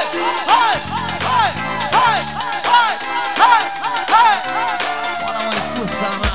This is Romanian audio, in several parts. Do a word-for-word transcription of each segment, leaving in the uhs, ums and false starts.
hai, hai, hai, hai, hai, hai. Bora, măicuța mea.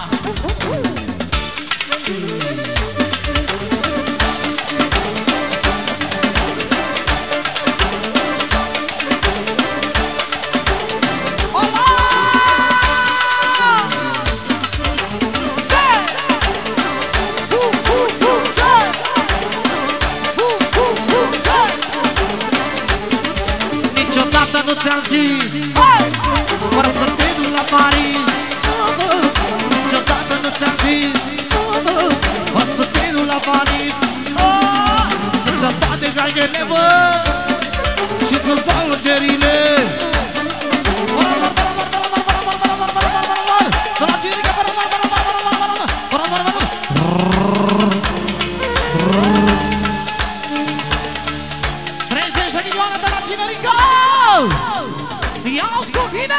Nu ți-am zis, fără să te duc la Paris. Niciodată nu ți-am zis, fără să te duc la Paris. Să-ți am toate gainele, bă, și să-ți fac logerile. treizeci de milioane de la Cinerica! Ia-o-ți cu vine!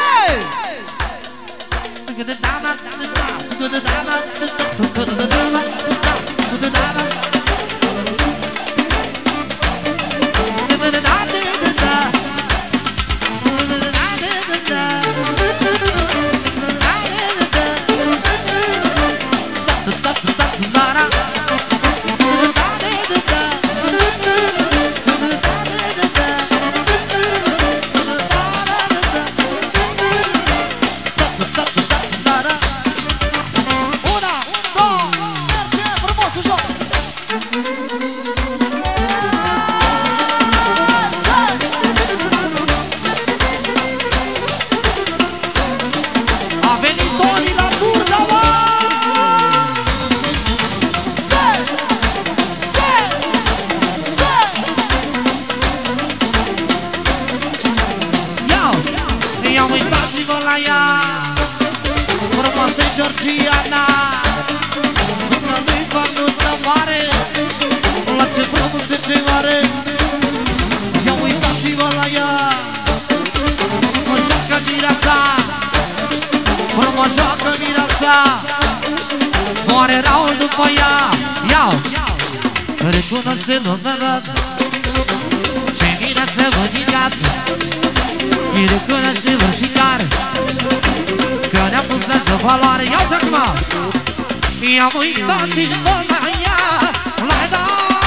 Georgiana, că nu-i fac nută mare, la ce frumusețe mare. Ia uitați-vă la ea, mă joacă mireasa, mă joacă mireasa, moare Raul după ea. Ia-o! Recunoaște lumea ce mireasă mănicat, îi recunoaște vârșicar, că ne-a pus așa valoare. Ia-ți acum! Ia uitați-vă la ea, la ea.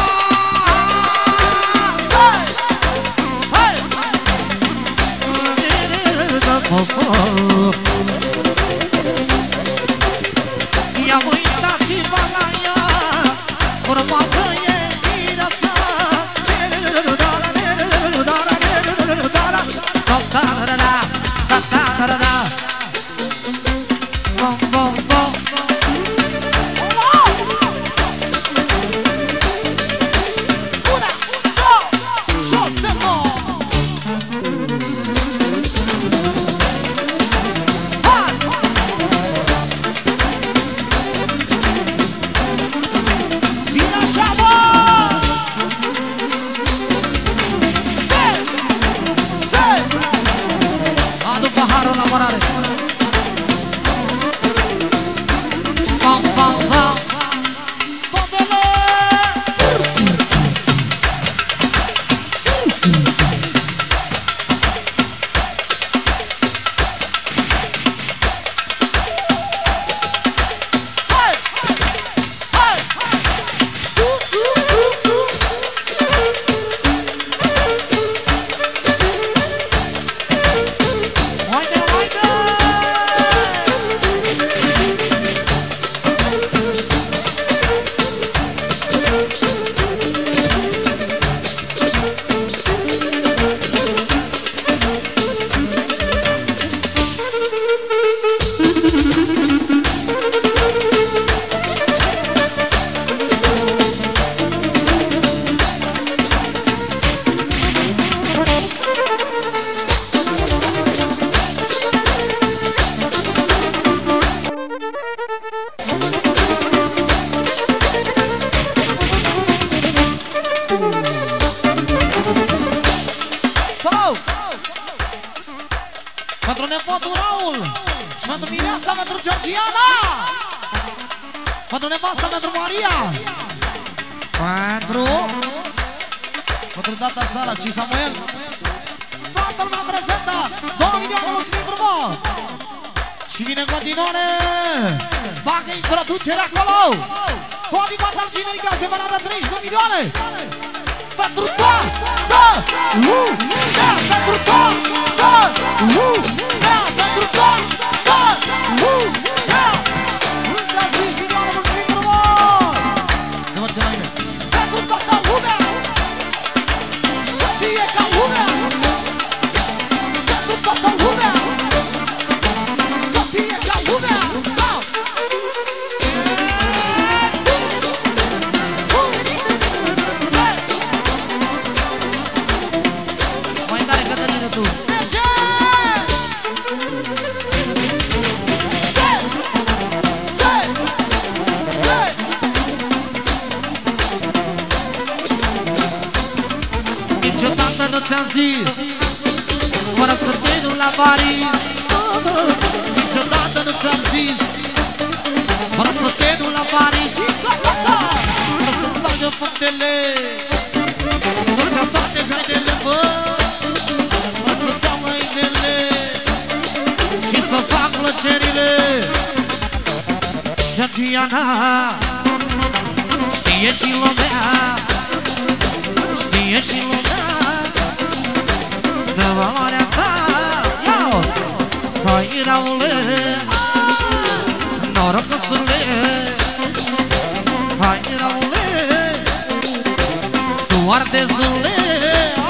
Hai! Ia uitați-vă la ea, frumoasă e mireasa. Pentru nepotul Raul și pentru Mireasa, pentru Georgiana, pentru nevasta, pentru Maria, pentru pentru tata Sara și Samuel. toată lumea prezentă. Două milioane, mulțumim frumos. Și vine în continuare. Bagă introducerea acolo. Toate partajii America se va da treizeci de milioane. Pentru tot, tot, da, pentru tot, tot, da, pentru tot, tot, da. Încă cinci milioane, mulțumim frumos. Nu mă ce la mine. Pentru toată lumea. Să fie ca lumea. Pentru toată lumea. Să fie ca lumea. Da. Mai tare, Cătălină, tu. Merge! Se! Se! Se! Niciodată nu ți-am zis fără să te duc la Paris. Niciodată nu ți-am zis fără să te duc la Paris. Fără să-ți facă faptele, să-ți iau toate hainele, bă. Fără să-ți iau hainele și să-ți fac plăcerile. Georgiana știe și lumea, știe și lumea de valoarea ta. Ia-o! Hai, Raule, norocosule. Hai, Raule, soardezule.